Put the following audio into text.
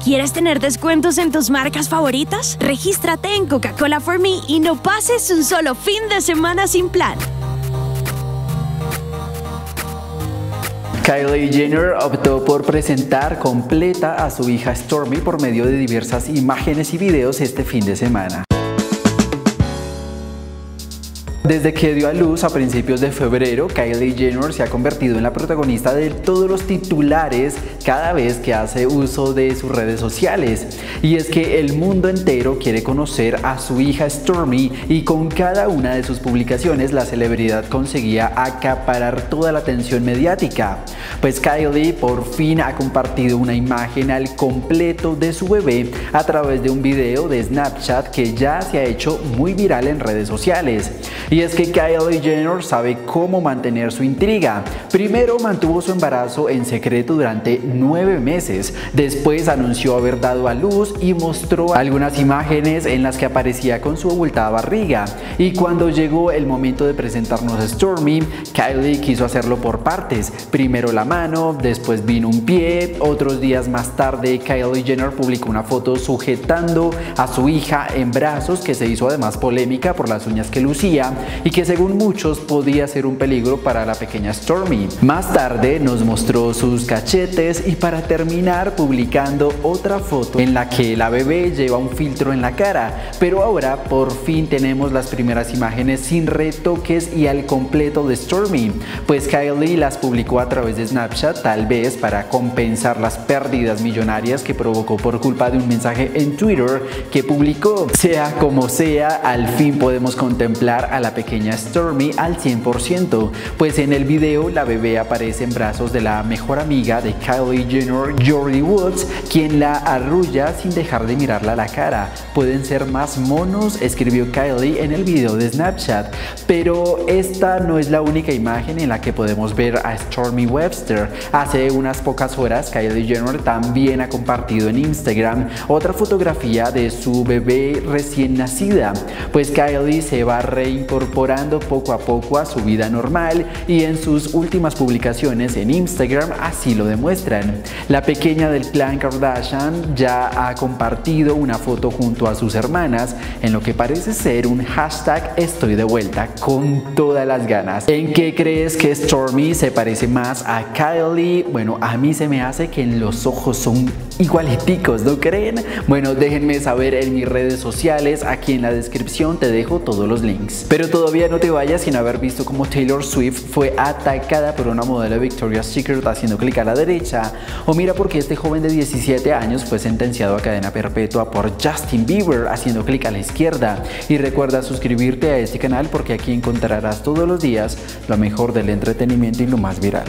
¿Quieres tener descuentos en tus marcas favoritas? Regístrate en Coca-Cola For Me y no pases un solo fin de semana sin plan. Kylie Jenner optó por presentar completa a su hija Stormi por medio de diversas imágenes y videos este fin de semana. Desde que dio a luz a principios de febrero, Kylie Jenner se ha convertido en la protagonista de todos los titulares cada vez que hace uso de sus redes sociales. Y es que el mundo entero quiere conocer a su hija Stormi y con cada una de sus publicaciones la celebridad conseguía acaparar toda la atención mediática. Pues Kylie por fin ha compartido una imagen al completo de su bebé a través de un video de Snapchat que ya se ha hecho muy viral en redes sociales. Y es que Kylie Jenner sabe cómo mantener su intriga. Primero mantuvo su embarazo en secreto durante 9 meses, después anunció haber dado a luz y mostró algunas imágenes en las que aparecía con su abultada barriga. Y cuando llegó el momento de presentarnos a Stormi, Kylie quiso hacerlo por partes. Primero la mano, después vino un pie. Otros días más tarde, Kylie Jenner publicó una foto sujetando a su hija en brazos que se hizo además polémica por las uñas que lucía y que según muchos podía ser un peligro para la pequeña Stormi. Más tarde nos mostró sus cachetes y para terminar publicando otra foto en la que la bebé lleva un filtro en la cara, pero ahora por fin tenemos las primeras imágenes sin retoques y al completo de Stormi, pues Kylie las publicó a través de Snapchat, tal vez para compensar las pérdidas millonarias que provocó por culpa de un mensaje en Twitter que publicó. Sea como sea, al fin podemos contemplar a la pequeña Stormi al 100%, pues en el video la bebé aparece en brazos de la mejor amiga de Kylie Jenner, Jordyn Woods, quien la arrulla sin dejar de mirarla a la cara. Pueden ser más monos, escribió Kylie en el video de Snapchat, pero esta no es la única imagen en la que podemos ver a Stormi Webster. Hace unas pocas horas Kylie Jenner también ha compartido en Instagram otra fotografía de su bebé recién nacida, pues Kylie se va reincorporando poco a poco a su vida normal y en sus últimas publicaciones en Instagram así lo demuestran. La pequeña del clan Kardashian ya ha compartido una foto junto a sus hermanas en lo que parece ser un hashtag estoy de vuelta con todas las ganas. ¿En qué crees que Stormi se parece más a Kylie? Bueno, a mí se me hace que en los ojos son igualiticos, ¿no creen? Bueno, déjenme saber en mis redes sociales, aquí en la descripción te dejo todos los links. Pero todavía no te vayas sin haber visto cómo Taylor Swift fue atacada por una modelo de Victoria's Secret haciendo clic a la derecha, o mira porque este joven de 17 años fue sentenciado a cadena perpetua por Justin Bieber haciendo clic a la izquierda. Y recuerda suscribirte a este canal porque aquí encontrarás todos los días lo mejor del entretenimiento y lo más viral.